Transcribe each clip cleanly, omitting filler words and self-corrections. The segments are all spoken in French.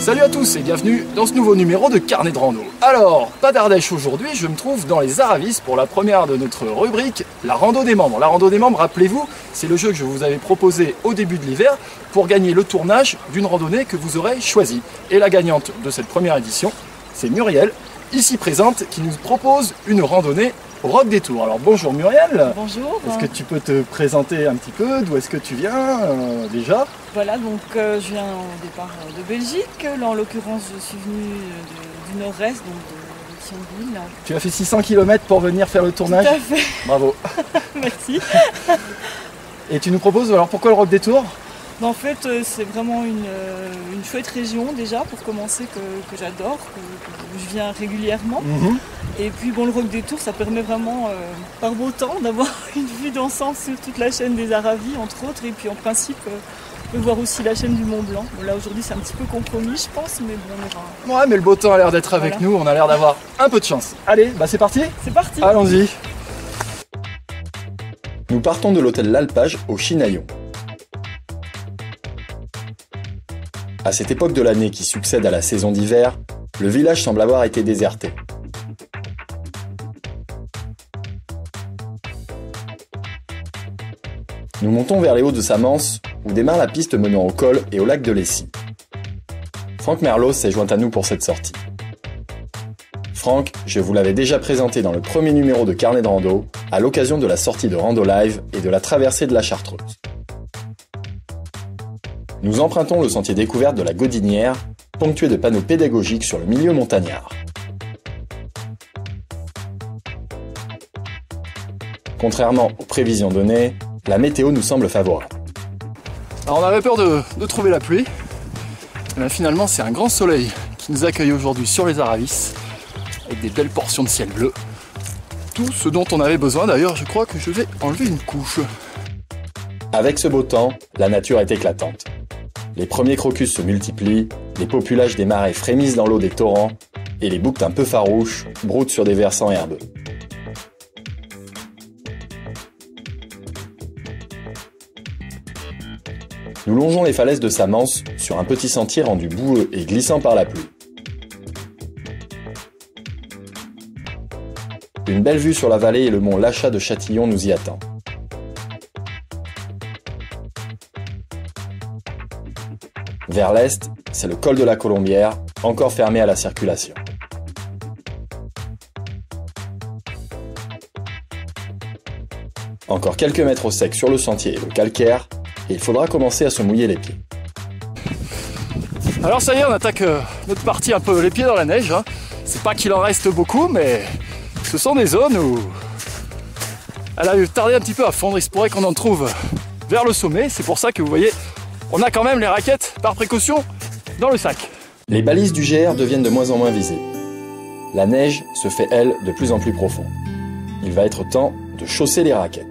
Salut à tous et bienvenue dans ce nouveau numéro de Carnet de Rando. Alors, pas d'Ardèche aujourd'hui, je me trouve dans les Aravis pour la première de notre rubrique, la Rando des membres. La Rando des membres, rappelez-vous, c'est le jeu que je vous avais proposé au début de l'hiver pour gagner le tournage d'une randonnée que vous aurez choisie. Et la gagnante de cette première édition, c'est Muriel, ici présente, qui nous propose une randonnée au Roc des Tours. Alors bonjour Muriel. Bonjour. Est-ce que tu peux te présenter un petit peu? D'où est-ce que tu viens déjà? Voilà, donc je viens au départ de Belgique. Là, en l'occurrence, je suis venue du nord-est, donc de Thionville. Tu as fait 600 km pour venir faire le tournage? Tout à fait. Bravo. Merci. Et tu nous proposes, alors pourquoi le Roc des Tours? En fait, c'est vraiment une chouette région déjà, pour commencer, que j'adore, que je viens régulièrement. Et puis bon, le Roc des Tours, ça permet vraiment, par beau temps, d'avoir une vue d'ensemble sur toute la chaîne des Aravis, entre autres. Et puis en principe, on peut voir aussi la chaîne du Mont Blanc. Bon, là aujourd'hui, c'est un petit peu compromis, je pense, mais bon, on ira. Ouais, mais le beau temps a l'air d'être avec nous, on a l'air d'avoir un peu de chance. Allez, bah c'est parti? C'est parti. Allons-y. Nous partons de l'hôtel L'Alpage au Chinaillon. À cette époque de l'année qui succède à la saison d'hiver, le village semble avoir été déserté. Nous montons vers les hauts de Samance, où démarre la piste menant au col et au lac de Lessy. Franck Merlos s'est joint à nous pour cette sortie. Franck, je vous l'avais déjà présenté dans le premier numéro de Carnet de Rando, à l'occasion de la sortie de Rando Live et de la traversée de la Chartreuse. Nous empruntons le sentier découverte de la Godinière, ponctué de panneaux pédagogiques sur le milieu montagnard. Contrairement aux prévisions données, la météo nous semble favorable. Alors on avait peur de trouver la pluie, mais finalement c'est un grand soleil qui nous accueille aujourd'hui sur les Aravis, avec des belles portions de ciel bleu. Tout ce dont on avait besoin, d'ailleurs je crois que je vais enlever une couche. Avec ce beau temps, la nature est éclatante. Les premiers crocus se multiplient, les populages des marais frémissent dans l'eau des torrents, et les bouquetins peu farouches broutent sur des versants herbeux. Nous longeons les falaises de Samance sur un petit sentier rendu boueux et glissant par la pluie. Une belle vue sur la vallée et le mont Lachat de Châtillon nous y attend. Vers l'est, c'est le col de la Colombière, encore fermé à la circulation. Encore quelques mètres au sec sur le sentier et le calcaire, et il faudra commencer à se mouiller les pieds. Alors ça y est, on attaque notre partie un peu les pieds dans la neige. C'est pas qu'il en reste beaucoup, mais ce sont des zones où elle a tardé un petit peu à fondre. Il se pourrait qu'on en trouve vers le sommet. C'est pour ça que vous voyez, on a quand même les raquettes par précaution dans le sac. Les balises du GR deviennent de moins en moins visibles. La neige se fait, elle, de plus en plus profonde. Il va être temps de chausser les raquettes.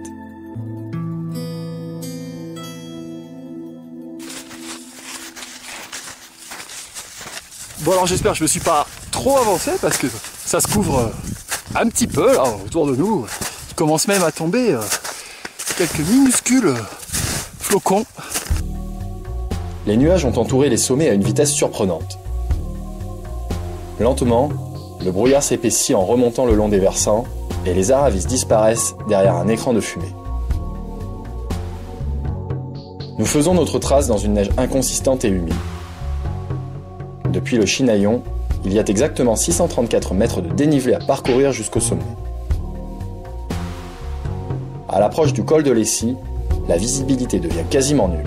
Bon alors j'espère que je ne me suis pas trop avancé parce que ça se couvre un petit peu là autour de nous. Il commence même à tomber quelques minuscules flocons. Les nuages ont entouré les sommets à une vitesse surprenante. Lentement, le brouillard s'épaissit en remontant le long des versants et les Aravis disparaissent derrière un écran de fumée. Nous faisons notre trace dans une neige inconsistante et humide. Depuis le Chinaillon, il y a exactement 634 mètres de dénivelé à parcourir jusqu'au sommet. À l'approche du col de Lessy, la visibilité devient quasiment nulle.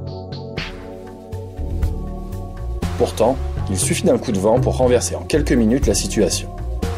Pourtant, il suffit d'un coup de vent pour renverser en quelques minutes la situation.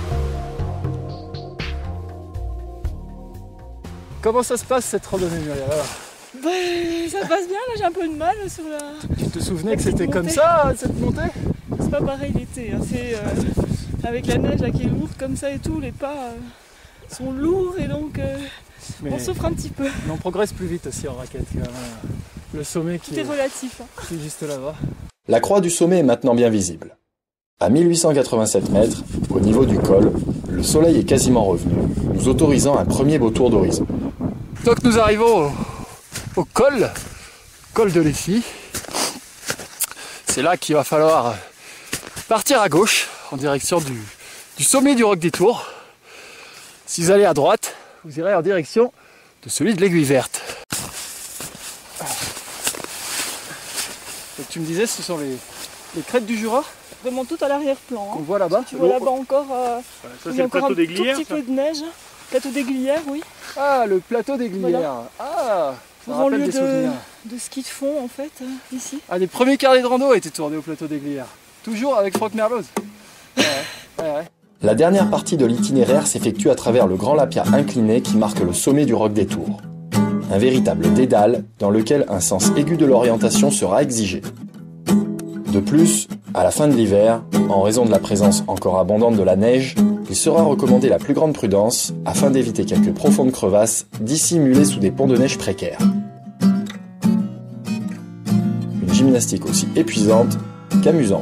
Comment ça se passe cette randonnée Muriel? Ça passe bien, là j'ai un peu de mal sur la... Tu te souvenais que c'était comme ça, cette montée? C'est pas pareil l'été, hein. C'est avec la neige là, qui est lourde comme ça et tout, les pas sont lourds et donc on souffre un petit peu. Mais on progresse plus vite aussi en raquette. Le sommet qui est relatif, qui est juste là-bas. La croix du sommet est maintenant bien visible. À 1887 mètres, au niveau du col, le soleil est quasiment revenu, nous autorisant un premier beau tour d'horizon. Donc nous arrivons au col de Lessy. C'est là qu'il va falloir partir à gauche en direction du sommet du Roc des Tours. Si vous allez à droite, vous irez en direction de celui de l'Aiguille Verte. Donc tu me disais, ce sont les crêtes du Jura Vraiment tout à l'arrière-plan. qu'on voit là-bas. Tu vois là-bas encore, Ça, il y c'est a le encore plateau un des tout Glières. petit peu de neige. Plateau des Glières, oui. Ah, le plateau des Glières. Voilà. Ah, ça Grand rappelle lieu des souvenirs. de ski de fond en fait, ici. Un des premiers carnets de rando a été tourné au plateau des Glières. Toujours avec Franck Merloz. Ouais. La dernière partie de l'itinéraire s'effectue à travers le grand lapia incliné qui marque le sommet du Roc des Tours. Un véritable dédale dans lequel un sens aigu de l'orientation sera exigé. De plus, à la fin de l'hiver, en raison de la présence encore abondante de la neige, il sera recommandé la plus grande prudence afin d'éviter quelques profondes crevasses dissimulées sous des ponts de neige précaires. Une gymnastique aussi épuisante qu'amusante.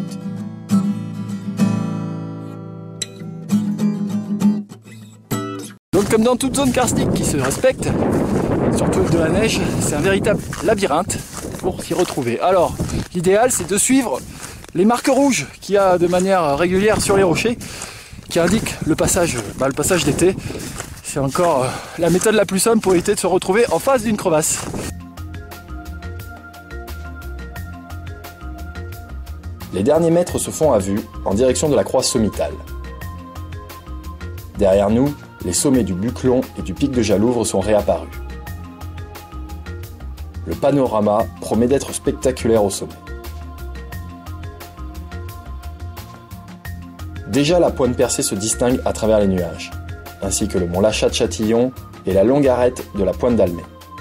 Donc comme dans toute zone karstique qui se respecte, surtout avec de la neige, c'est un véritable labyrinthe pour s'y retrouver. Alors, l'idéal c'est de suivre les marques rouges qu'il y a de manière régulière sur les rochers, qui indiquent le passage d'été. C'est encore la méthode la plus simple pour éviter de se retrouver en face d'une crevasse. Les derniers mètres se font à vue en direction de la croix sommitale. Derrière nous, les sommets du Buclon et du pic de Jalouvre sont réapparus. Le panorama promet d'être spectaculaire au sommet. Déjà, la pointe percée se distingue à travers les nuages, ainsi que le mont Lachat de Châtillon et la longue arête de la pointe d'Almet.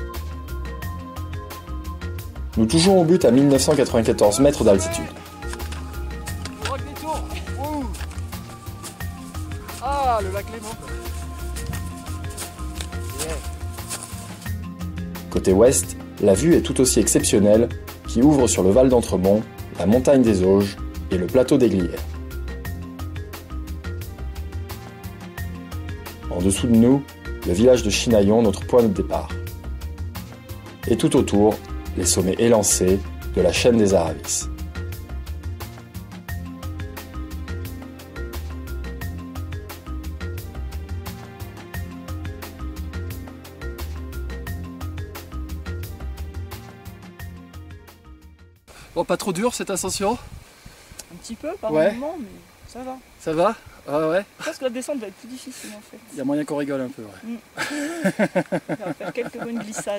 Nous touchons au but à 1994 mètres d'altitude. Le Roc des Tours. Ouh. Ah, le lac Léman. Côté ouest, la vue est tout aussi exceptionnelle, qui ouvre sur le Val d'Entremont, la montagne des Auges et le plateau des Glières. En dessous de nous, le village de Chinaillon, notre point de départ. Et tout autour, les sommets élancés de la chaîne des Aravis. Bon, pas trop dur cette ascension? Un petit peu par Ouais. moment, mais ça va. Ça va? Ah ouais. Je pense que la descente va être plus difficile en fait. Il y a moyen qu'on rigole un peu, ouais. On va faire quelques bonnes glissades.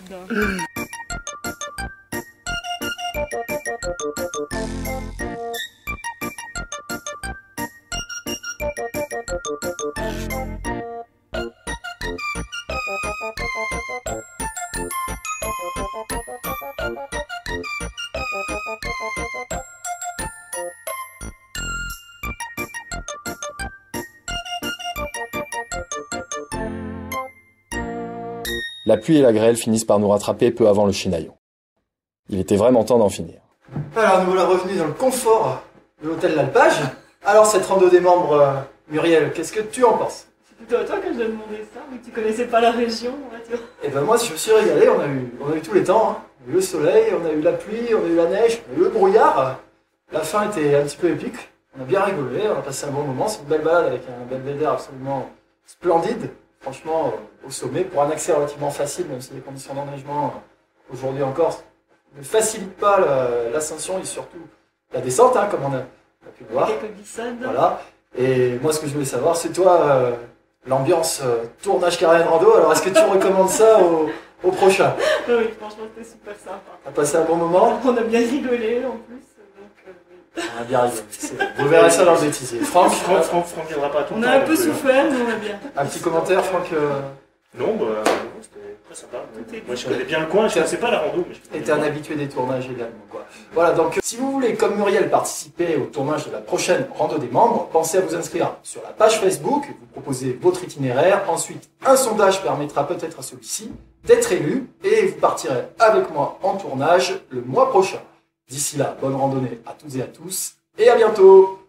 La pluie et la grêle finissent par nous rattraper peu avant le Chinaillon. Il était vraiment temps d'en finir. Alors nous voilà revenus dans le confort de l'hôtel L'Alpage. Alors cette rando des membres, Muriel, qu'est-ce que tu en penses? C'est plutôt à toi que je dois demander ça, vu que tu connaissais pas la région. Et ben moi je me suis régalé, on a eu tous les temps. Hein. On a eu le soleil, on a eu la pluie, on a eu la neige, on a eu le brouillard. La fin était un petit peu épique. On a bien rigolé, on a passé un bon moment. C'est une belle balade avec un belvédère absolument splendide. Franchement, au sommet, pour un accès relativement facile, même si les conditions d'enneigement aujourd'hui encore ne facilitent pas l'ascension et surtout la descente, hein, comme on a pu le voir. Quelques glissades. Voilà. Et moi, ce que je voulais savoir, c'est toi, l'ambiance tournage carré de rando. Alors, est-ce que tu recommandes ça au prochain? Oui, franchement, c'était super sympa. T'as passé un bon moment? On a bien rigolé en plus. Donc, On a bien rigolé. Vous verrez ça dans le bêtisier. Franck, Franck viendra pas tout le on temps. a un peu donc, souffert, mais on a bien. un petit commentaire, Franck. Non, c'était très sympa. Tout est Moi, je connais bien le coin, je connaissais pas la rando. Mais je connais Était un bien. habitué des tournages également, quoi. Voilà, donc si vous voulez, comme Muriel, participer au tournage de la prochaine rando des membres, pensez à vous inscrire sur la page Facebook, vous proposez votre itinéraire, ensuite un sondage permettra peut-être à celui-ci d'être élu, et vous partirez avec moi en tournage le mois prochain. D'ici là, bonne randonnée à toutes et à tous, et à bientôt!